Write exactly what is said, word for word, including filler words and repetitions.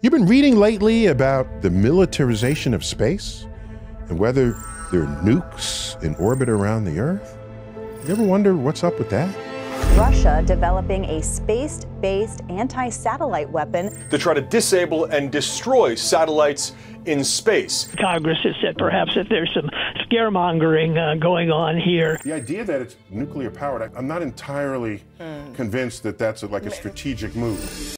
You've been reading lately about the militarization of space and whether there are nukes in orbit around the Earth? You ever wonder what's up with that? Russia developing a space-based anti-satellite weapon to try to disable and destroy satellites in space. Congress has said perhaps that there's some scaremongering uh, going on here. The idea that it's nuclear powered, I'm not entirely mm. convinced that that's a, like a strategic move.